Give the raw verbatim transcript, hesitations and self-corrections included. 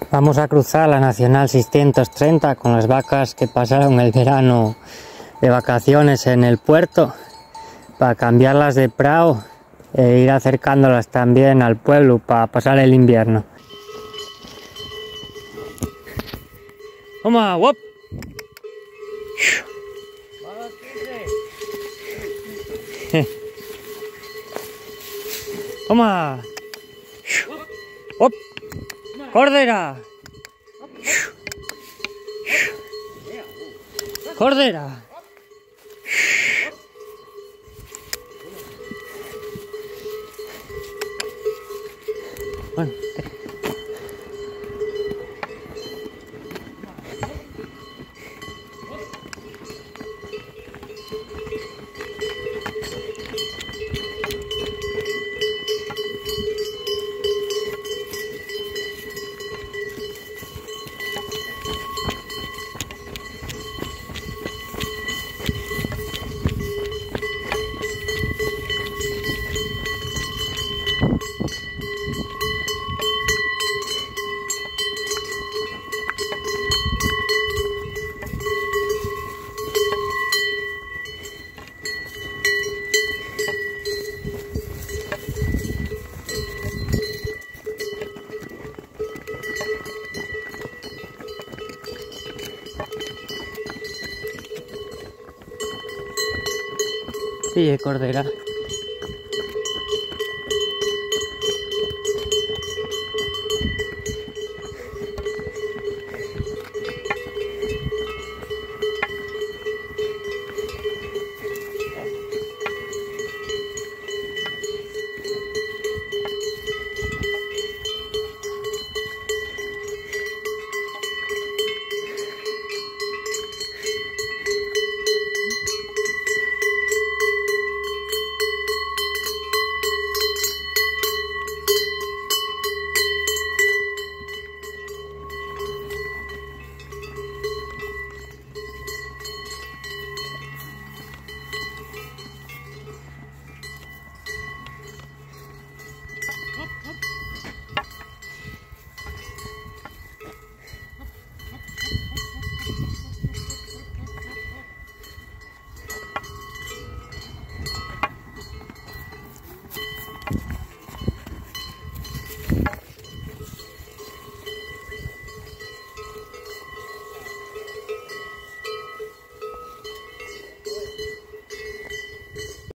Vamos a cruzar la Nacional seiscientos treinta con las vacas que pasaron el verano de vacaciones en el puerto para cambiarlas de prao e ir acercándolas también al pueblo para pasar el invierno. ¡Toma, wop! ¡Toma! ¡Hop! ¡Cordera! ¡Cordera! Bueno, sí, cordera.